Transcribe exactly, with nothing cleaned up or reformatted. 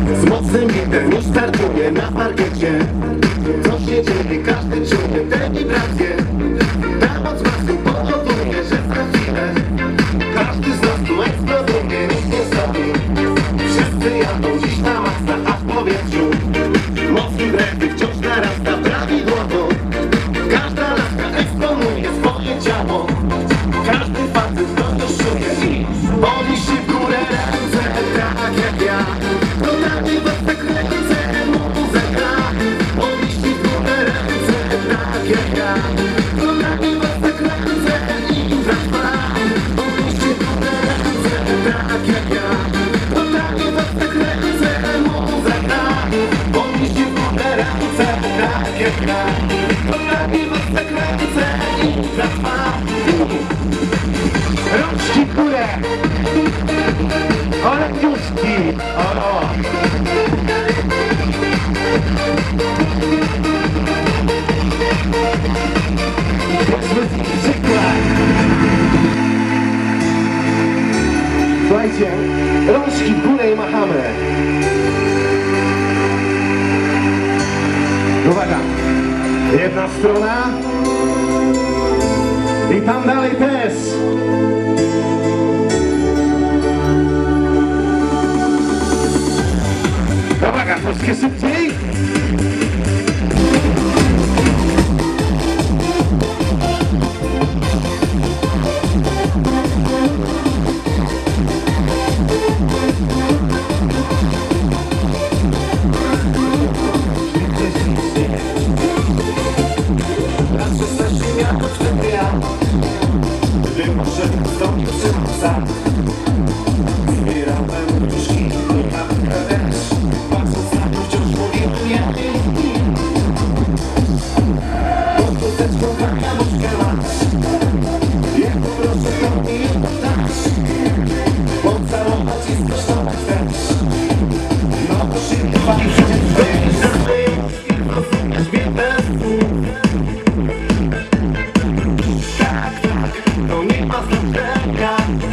Z mocnym bitem już startuje na parkiecie. Co się dzieje, każdy czuje te wibracje. Ta moc masy powoduje, że za chwilę każdy z nas tu eksploduje, nic nie stoi. Wszyscy jadą dziś na maksa, a w powietrzu moc wibrewy wciąż narasta prawidłowo. Każda laska eksponuje swoje ciało. Każdy facet to już czuje i podniesie w górę ręce, tak jak ja. To na mnie was tak ręce, muzyka. Podnieście w górę ręce, tak jak ja. To na mnie was tak ręce i zatrwa. Podnieście w górę ręce, tak jak ja. To na mnie was tak ręce, muzyka. Podnieście w górę ręce, tak jak ja. To na mnie was tak ręce i zatrwa. Rączki w górę! O, leciutki! O, o! Jest przykład! Słuchajcie, rączki w górę i machamy! Uwaga! Jedna strona i tam dalej też! Uwaga, troszkę szybciej! Raz przestań ja to wtedy ja wymuszę stąd trzymam sam. Zbierałem różki i kapkę też. Patrząc na to wciąż mówił mnie. Pod kosteczką taka nóżkę masz. Jak poproszę to mi dasz. Pocałować i skosztować też. No to szybko pani przecież rozumiesz mnie bez słów. Tak, tak, to nie ma znaczenia.